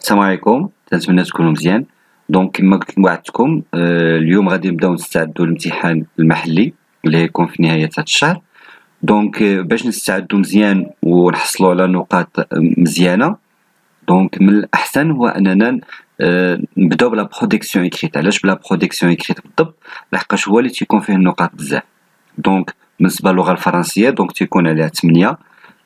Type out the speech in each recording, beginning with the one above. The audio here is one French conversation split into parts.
السلام عليكم، كنتمنى تكونوا مزيان. دونك كما قلت وعدتكم اليوم غادي نبداو نستعدوا للامتحان المحلي اللي غيكون في نهاية هذا الشهر. دونك باش نستعدوا مزيان ونحصلوا على نقاط مزيانة، دونك من الأحسن هو أننا نبداو بلا برودكسيون إكريت. علاش بلا برودكسيون إكريت بالضبط؟ لحقاش هو اللي تيكون فيه النقاط بزاف. دونك بالنسبة للغة الفرنسية دونك تيكون عليها 8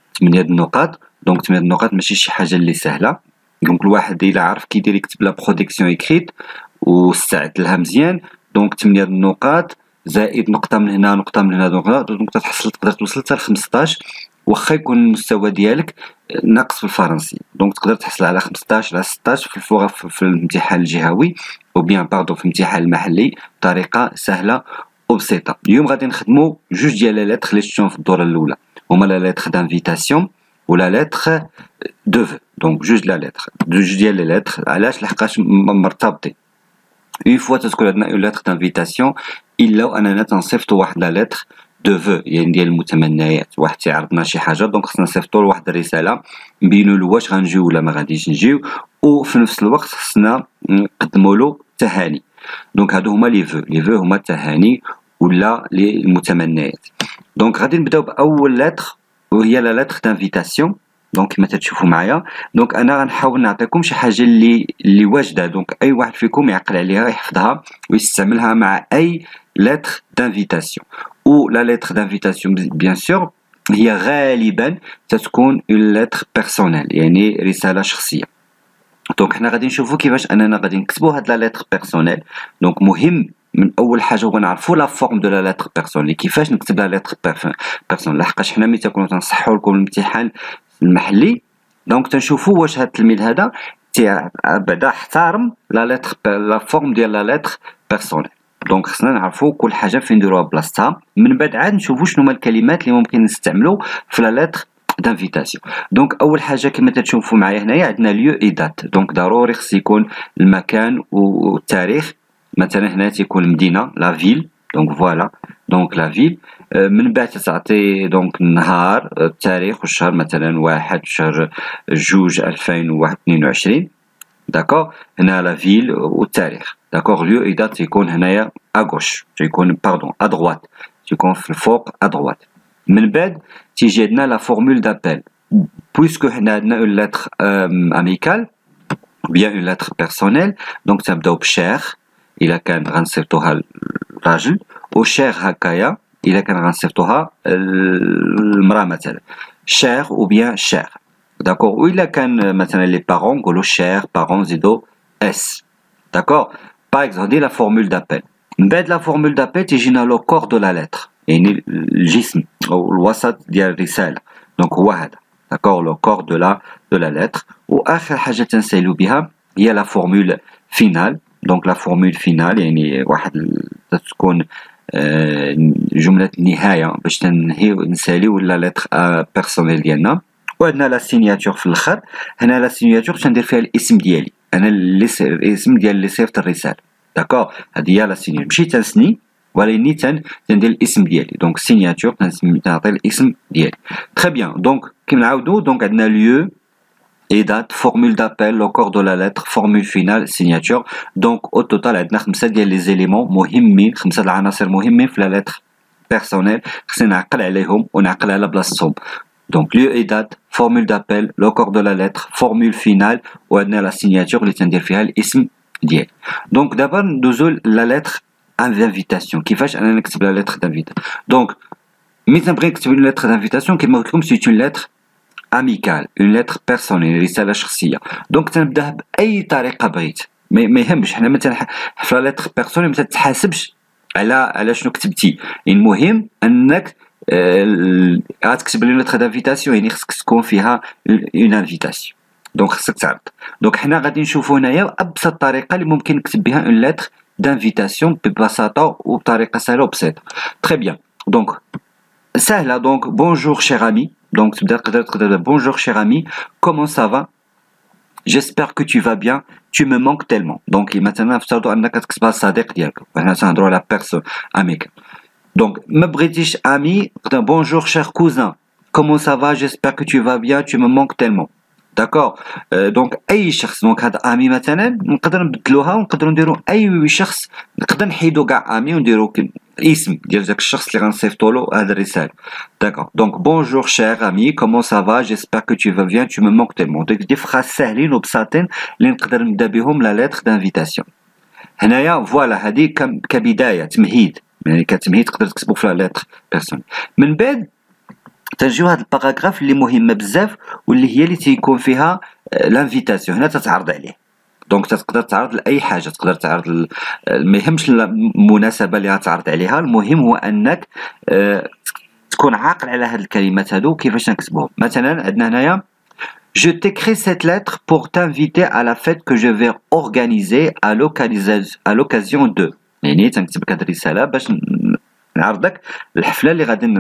النقاط. دونك 8 النقاط ماشي شي حاجة اللي سهلة. دونك الواحد إلا عرف كيدير يكتب لا برودكسيون إكريت واستعد لها مزيان، دونك 8 النقاط زائد نقطة من هنا نقطة من هنا دونك تحصل تقدر توصل حتى ل 15. واخا يكون المستوى ديالك ناقص في الفرنسي، دونك تقدر تحصل على 15 على 16 في الامتحان الجهوي او بيان باردون في الامتحان المحلي بطريقة سهلة وبسيطة. اليوم غادي نخدمو جوج ديال لي لتر اللي شفتهم في الدورة الأولى، هما لا لتر دانفيتاسيون ولا لتر دو فو. دونك جوج ديال لي لتر. علاش؟ لحقاش مرتبطين. اون فوا تتكون عندنا اون لتر دانفيتاسيون الا اننا تنصيفطو واحد لا لتر دو فو، يعني ديال المتمنيات. واحد تيعرضنا شي حاجه دونك خصنا نصيفطو لواحد الرساله نبينو له واش غنجيو ولا ما غاديش نجيو، وفي نفس الوقت خصنا نقدمو له تهاني. دونك هادو هما لي فو هما التهاني ولا المتمنيات. دونك غادي نبداو باول لتر وهي لا لتر دانفيتاسيون. دونك كما تشوفوا معايا، دونك انا غنحاول نعطيكم شي حاجه اللي واجده، دونك اي واحد فيكم يعقل عليها يحفظها ويستعملها مع اي لتر دانفيتاسيون. و لا لتر دانفيتاسيون بيان سور هي غالبا تتكون اون لتر بيرسونيل، يعني رساله شخصيه. دونك حنا غادي نشوفوا كيفاش اننا غادي نكتبوا هاد لا لتر بيرسونيل. دونك مهم من اول حاجه هو نعرفوا لا فورم دو لا لتر بيرسونيل، كيفاش نكتب لا لتر بيرسونيل. لحقاش حنا ملي تكونوا تنصحوا لكم الامتحان المحلي دونك تنشوفوا واش هاد التلميذ هذا بعدا احترم لا لتر لا فورم ديال لا لتر بيرسونيل. دونك خصنا نعرفوا كل حاجه فين نديروها بلاصتها، من بعد عاد نشوفوا شنو هما الكلمات اللي ممكن نستعملوا في لا لتر دانفيتاسيون. دونك اول حاجه كما تشوفوا معايا هنايا عندنا ليو اي دات. دونك ضروري خص يكون المكان والتاريخ. مثلا هنا تيكون المدينه لا فيل، دونك فوالا دونك لا فيل. من بعد تعطي دونك النهار التاريخ والشهر، مثلا 1 شهر 2 2022. داكوغ هنا لا فيل والتاريخ. داكوغ ليو اي دات تيكون هنايا اغوش، تيكون باردون ادروات، تيكون في الفوق ادروات. من بعد تيجي عندنا لا فورمول دابيل. بويسكو حنا عندنا اون لتر اميكال بيان اون لتر بيرسونيل، دونك تنبداو بشير الا كان غنصيفطوها للراجل، وشير هكايا الا كان غنصيفطوها المراه مثلا شير او بيان شير. داكوغ. والا كان مثلا لي بارون نقولوا شير بارون زيدو اس. داكوغ. باغ اكزومبل هادي لا فورمول دابيل. من بعد لا فورمول دابيل تيجينا لو كور دو لا لتر، يعني الجسم او الوسط ديال الرساله. دونك هو هذا داكوغ لو كور دو لا لتر. واخر حاجه تنساليو بها هي لا فورمول فينال. دونك لا فورمول فينال يعني واحد تكون جمله النهايه باش تنهيو نساليو لا لتر بيرسونيل ديالنا. وعندنا لا سيناتور في الاخر. هنا لا سيناتور تندير فيها الاسم ديالي انا، الاسم ديال اللي صيفط الرساله. داكوغ. هذه هي لا سيناتور، ماشي تنسني ولكن تندير الاسم ديالي. دونك سيناتور تنعطي الاسم ديالي. تري بيان. دونك كنعاودو دونك عندنا ليو et date, formule d'appel, le corps de la lettre, formule finale, signature. Donc au total عندنا 5 ديال لي زيليمون مهمين، 5 العناصر مهمين في لا لتر بيرسونيل خصني نعقل عليهم ونعقل على بلاصتهم. دونك lieu et date, formule d'appel, le corps de la lettre, formule finale وعندنا لا signature اللي تندير فيها الاسم ديالي. دونك دابا ندوزو لا لتر انفيتاسيون. كيفاش انا نكتب لا لتر دانفيتاسيون؟ دونك ملي تنبغي نكتب لا لتر دانفيتاسيون كيما قلت لكم سي اون لتر اميكال، اون لتر بيرسونيل، رساله شخصيه. دونك تنبداها باي طريقه بغيت، ما يهمش. حنا مثلا في لا لتر بيرسونيل ما تتحاسبش على شنو كتبتي. المهم انك غتكتب لي لتر دانفيتاسيون، يعني خصك تكون فيها اون انفيتاسيون. دونك خصك تعرض. دونك حنا غادي نشوفوا هنايا ابسط طريقه اللي ممكن نكتب بها اون لتر دانفيتاسيون ببساطه وبطريقه سهله وبسيطه. تري بيان. دونك سهله. دونك بونجور شير امي. Donc تقدر bonjour cher ami, comment ça va? J'espère que tu vas bien, tu me manques tellement. Donc مثلا نفترضوا انك تكتبها الصديق ديالك، وحنا تنهضروا على بيرسون اميك. دونك ما بغيتيش امي، bonjour cher cousin, comment ça va? J'espère que tu vas bien, tu me manques tellement. داكوغ. دونك اي شخص، دونك هاد امي مثلا نقدر نبدلوها ونقدروا نديروا اي شخص، نقدر نحيدو كاع امي ونديرو الاسم ديال داك الشخص اللي غنصيفطولو هاد الرساله. داكوغ. دونك بونجور شير امي كومون سافا جيسبر كو تو فا بيان تو مو مونك تيلمون. دي فراس ساهلين وبساطين اللي نقدر نبدا بهم لا ليتر دانفيتاسيون. هنايا فوالا هادي كبدايه تمهيد، يعني كتمهيد تقدر تكتبو في لا ليتر بيرسونيل. من بعد تنجيو هاد الباراغراف اللي مهمه بزاف واللي هي اللي تيكون فيها لانفيتاسيون. هنا تتعرض عليه، دونك تقدر تعرض لاي حاجه، تقدر تعرض ما يهمش المناسبه اللي غتعرض عليها، المهم هو انك تكون عاقل على هاد الكلمات هادو كيفاش نكتبوهم. مثلا عندنا هنايا Je t'écris cette lettre pour t'inviter à la fête que je vais organiser à l'occasion de. يعني تنكتب لك هاد الرساله باش نعرضك الحفله اللي غادي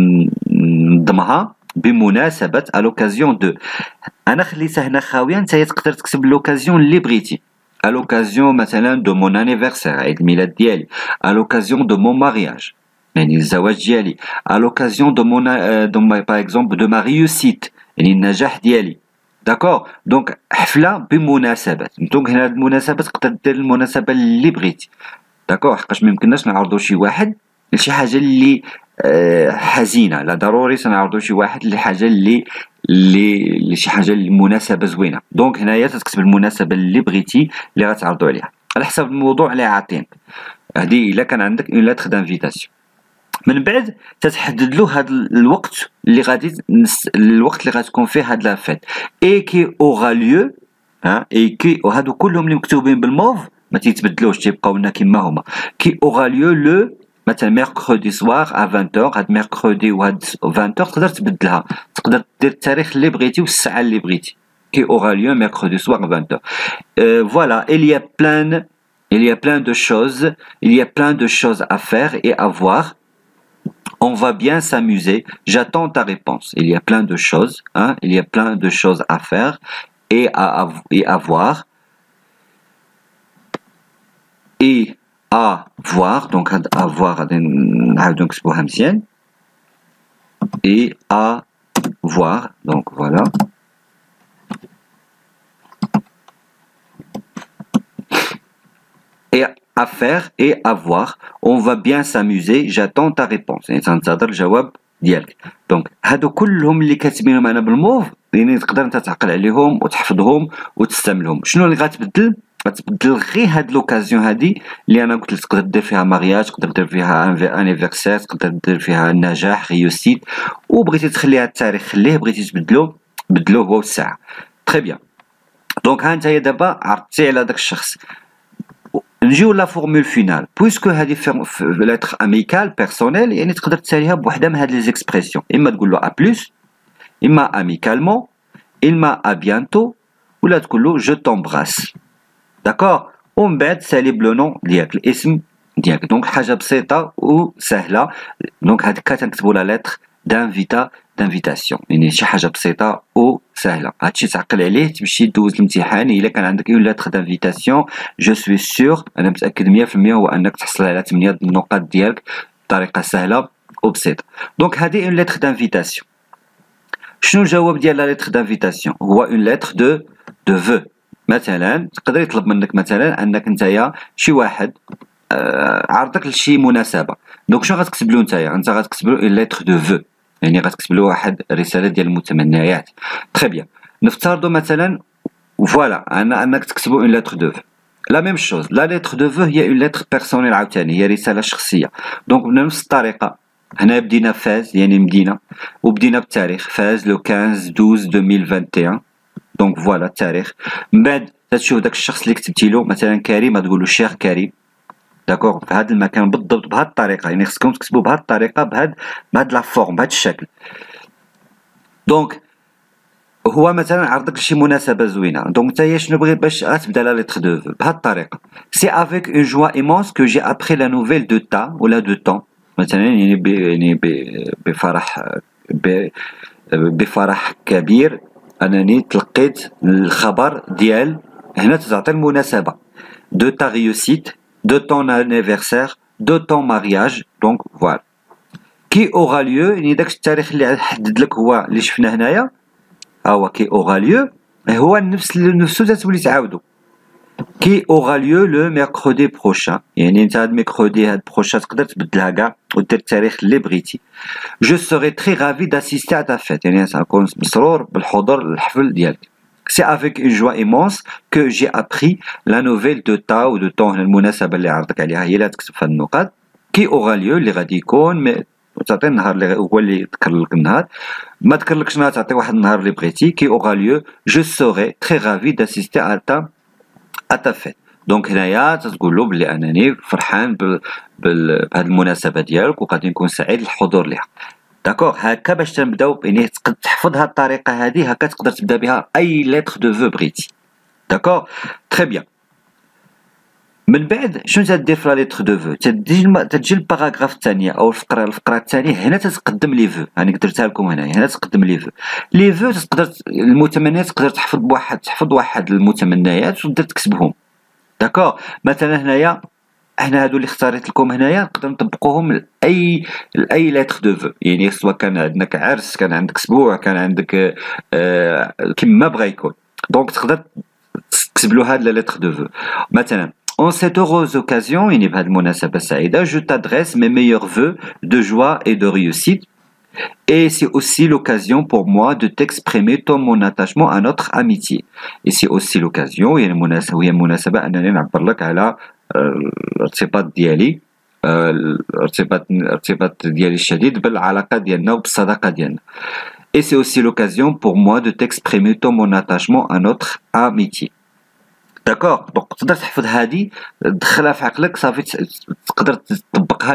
ننظمها بمناسبه à l'occasion de. انا خليتها هنا خاويه، نتايا تقدر تكتب لوكازيون اللي بغيتي. à l'occasion مثلا de mon anniversaire، عيد الميلاد ديالي. à l'occasion de mon mariage، يعني الزواج ديالي. à l'occasion de mon par exemple de ma réussite، يعني النجاح ديالي. داكوغ. دونك حفله بمناسبات، دونك هنا هاد المناسبه تقدر دير المناسبه اللي بغيتي. داكوغ. حقاش ميمكنناش نعرضو شي واحد لشي حاجه اللي حزينه، لا ضروري تنعرضو شي واحد لحاجه اللي شي حاجه مناسبه زوينه. دونك هنايا تكتب المناسبه اللي بغيتي اللي غتعرضو عليها على حسب الموضوع اللي عاطين. هذه الا كان عندك اون لاتر دانفيتاسيون. من بعد تتحدد له هذا الوقت اللي غادي الوقت اللي غتكون فيه هاد لافيت اي كي اورا ليو. اي كي، وهادو كلهم اللي مكتوبين بالموف ما تيتبدلوش، تيبقاو لنا كيما هما. كي اورا ليو لو مثلا ميركودي سوار ا 20h. هاد ميركودي وهاد 20h تقدر تبدلها، تقدر دير التاريخ اللي بغيتي والساعه اللي بغيتي. كي اورا ليو ميركودي سوار ا 20h. Voilà, il y a plein de choses, il y a plein de choses à faire et à voir. On va bien s'amuser. J'attends ta réponse. Il y a plein de choses, il y a plein de choses à faire et à voir. Et à voir, donc à voir, donc et à voir, donc voilà. Et à faire et à voir. On va bien s'amuser. J'attends ta réponse. يعني تنتظر الجواب ديالك. دونك هادو كلهم اللي كاتبينهم انا بالموف، يعني تقدر انت تعقل عليهم وتحفظهم وتستعملهم. شنو اللي غتبدل؟ غتبدل غير هاد لوكازيون هادي اللي انا قلت لك تقدر دير فيها مارياج، تقدر دير فيها انيفرسير، تقدر دير فيها النجاح ريوسيت، وبغيتي تخليها التاريخ خليه، بغيتي تبدلو بدلوه هو والساعه. تري بيان. دونك ها نتايا دابا عرفتي على داك الشخص. نجيو لا فورمول فينال. بويسكو هذه لاتر اميكال بيرسونيل، يعني تقدر تساليها بوحده من هاد لي زيكسبرسيون، اما تقول له ا بلوس، اما اميكالمون، اما ا بيانتو، ولا تقول له جو تومبراس. داكوغ. ومن بعد سالي بلو نون ديالك، الاسم ديالك. دونك حاجه بسيطه وسهله. دونك هاديك تنكتبوا لا لاتر دانفيتاسيون، يعني شي حاجه بسيطه وسهله. هادشي تعقل عليه تمشي دوز الامتحان. الا كان عندك اون لاتر دانفيتاسيون جو سوي سور، انا متاكد 100% هو انك تحصل على 8 النقاط ديالك بطريقه سهله وبسيطه. دونك هذه اون لاتر دانفيتاسيون. شنو الجواب ديال لا لاتر دانفيتاسيون؟ هو اون لاتر دو فو. مثلا تقدر يطلب منك مثلا انك نتايا شي واحد عرضك لشي مناسبه، دونك شنو غتكتب له نتايا؟ انت غتكتب له اون لاتر دو فو، يعني غتكتب له واحد رساله ديال المتمنيات. تري بيان. نفترضوا مثلا فوالا انك تكتبوا اون لاتر دو فو. لا ميم شوز، لا لاتر دو فو هي اون لاتر بيرسونيل عاوتاني، هي رساله شخصيه. دونك بنفس الطريقه هنا بدينا فاز، يعني مدينه، وبدينا بالتاريخ فاز لو 15/12/2021. دونك فوالا التاريخ. من بعد تشوف داك الشخص اللي كتبتي له مثلا كريم، تقول له شيخ كريم. داكوغ. في هذا المكان بالضبط بهذه الطريقه، يعني خصكم تكتبوا بهذه الطريقه، بهذا لا فورم، بهذا الشكل. دونك هو مثلا عرضك شي مناسبه زوينه، دونك نتايا شنو بغيت باش غتبدا لا ليتر دو فو بهذه الطريقه. سي افيك اون جوا ايمونس كو جي ابري لا نوفيل دو تا ولا دو طون، مثلا يعني بفرح بفرح كبير انني تلقيت الخبر ديال، هنا تعطي المناسبه دو تا ريوسيت، de ton anniversaire, de ton mariage. donc voilà. qui aura lieu، يعني داك التاريخ اللي حدد لك هو اللي شفنا هنايا، ها هو qui aura lieu هو نفسو تتولي تعاودو. Qui aura lieu le mercredi prochain. يعني انت هاد mercredi هاد prochain تقدر تبدلها كاع ودير التاريخ اللي بغيتي. Je serai très ravi d'assister à ta fête. يعني سنكون مسرور بالحضور للحفل ديالك. C'est avec une joie immense que j'ai appris la nouvelle de ta ou de ton هنا المناسبة اللي عرضك عليها هي اللي تكتب في النقاط. Qui aura lieu اللي غادي يكون تعطي النهار اللي هو اللي ذكر لك النهار ما ذكرلكش نهار تعطي واحد النهار اللي بغيتي. Qui aura lieu je serai très ravi d'assister à ta fête. دونك هنايا تتقول له بلي انني فرحان بهذه المناسبه ديالك وغادي نكون سعيد للحضور لها. داكوغ هكا باش تنبداو بانه تقدر تحفظ هاد الطريقه هذه هكا تقدر تبدا بها اي لتر دو فو بغيتي. داكوغ تري بيان. من بعد شنو تدير في لا لتر دو فو؟ تجي الباراغراف الثانيه او الفقره الثانيه هنا تتقدم لي فو. هاني درتها لكم هنا تقدم لي فو. لي فو تقدر المتمنيات تقدر تحفظ واحد المتمنيات وتقدر تكتبهم. داكوغ مثلا هنايا حنا هادو اللي اختاريت لكم هنايا نقدر نطبقوهم لاي لتر دو فو. يعني سواء كان عندك عرس كان عندك اسبوع كان عندك كيما بغا يكون. دونك تقدر تكتب له هاد لا لتر دو فو. مثلا en cette heureuse occasion يعني بهاد المناسبة السعيدة je t'adresse mes meilleurs vœux de joie et de réussite et c'est aussi l'occasion pour moi de t'exprimer tout mon attachement à notre amitié. Et c'est aussi l'occasion هي المناسبة أنني نعبر لك على الارتباط ديالي الارتباط ديالي الشديد بالعلاقة ديالنا وبالصداقة ديالنا. Et c'est aussi l'occasion pour moi de t'exprimer tout mon attachement à notre amitié. داكوغ دونك تقدر تحفظ هذه تدخلها في عقلك صافي تقدر تطبقها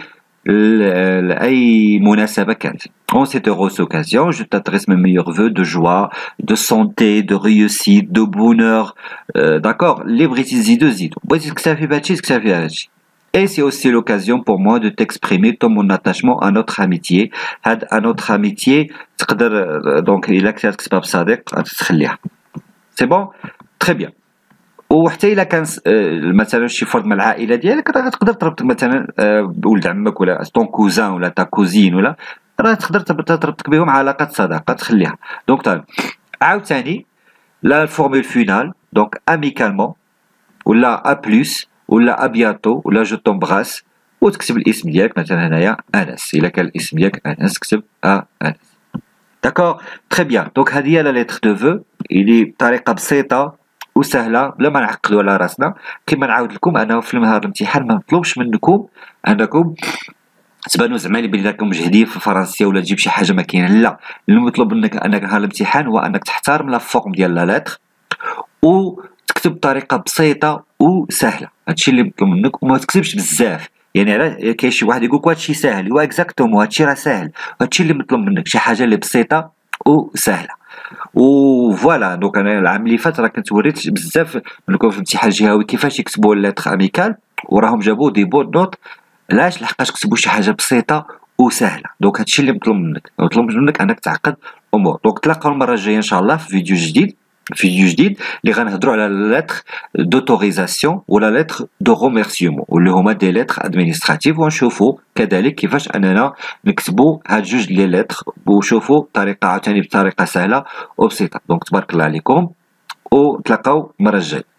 لأي مناسبة كانت. En cette heureuse occasion, je t'adresse mes meilleurs vœux de joie, de santé, de réussite, de bonheur. D'accord? اللي بغيتي تزيدو زيدو. بغيتي تكتفي بهادشي تكتفي بهادشي. Et c'est aussi l'occasion pour moi de t'exprimer tout mon attachement à notre amitié. هاد à notre amitié تقدر دونك إلا كنتي تكتبها بصديق تخليها. C'est bon? Très bien. وحتى الا كان مثلا شي فرد من العائله ديالك راه تقدر تربط مثلا بولد عمك ولا طون كوزان ولا تا كوزين ولا راه تقدر تربطك بهم علاقه صداقه تخليها. دونك طيب عاوتاني لا الفورمول فينال دونك اميكالمون ولا ا بلوس ولا ا بياتو ولا جو تومبراس وتكتب الاسم ديالك مثلا هنايا انس. الا كان الاسم ديالك انس كتب انس. داكوغ تري بيان. دونك هذه هي لا لتر دو فو اللي بطريقه بسيطه وسهله بلا ما نعقدوا على راسنا. كما نعاود لكم انا في نهار الامتحان ما نطلبش منكم انكم تبانوا زعما اللي راكم مجهدين في الفرنسيه ولا تجيب شي حاجه ما كاينه. لا المطلوب منك انك نهار الامتحان هو انك تحترم لا فورم ديال لا لتر وتكتب بطريقه بسيطه وسهله. هادشي اللي مطلوب منك وما تكتبش بزاف. يعني على كاين شي واحد يقولك هادشي ساهل هو اكزاكتومون هادشي راه ساهل. هادشي اللي مطلوب منك شي حاجه اللي بسيطه وسهله. وفوالا دونك انا العام اللي فات راه كنت وريت بزاف منكم في الامتحان الجهوي كيفاش يكتبوا اللتر اميكال وراهم جابوا دي بورد نوت. علاش؟ لحقاش كتبوا شي حاجه بسيطه وسهله. دونك هادشي اللي مطلوب منك انك تعقد امور. دونك تلاقاو المره الجايه ان شاء الله في فيديو جديد اللي غنهضروا على لتر دوتوريزاسيون ولا لتر دو روميرسيومون واللي هما دي لتر ادمينستراتيف ونشوفوا كذلك كيفاش اننا نكتبوا هاد جوج لي لتر وشوفوا طريقه عاوتاني بطريقه سهله وبسيطه. دونك تبارك الله عليكم وتلاقاو المره الجايه.